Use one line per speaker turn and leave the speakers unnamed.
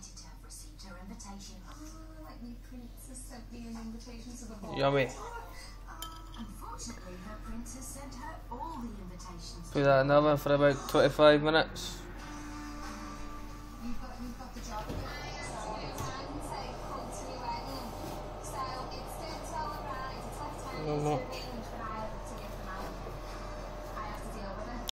delighted to have received her invitation. Oh, like the princess sent me an invitation to the ball.
Yummy.
Unfortunately, her prince has sent her all the invitations.
Be that another for about 25 minutes.
You've got the job. So it's time to come to your wedding. So it's all right. It's like time to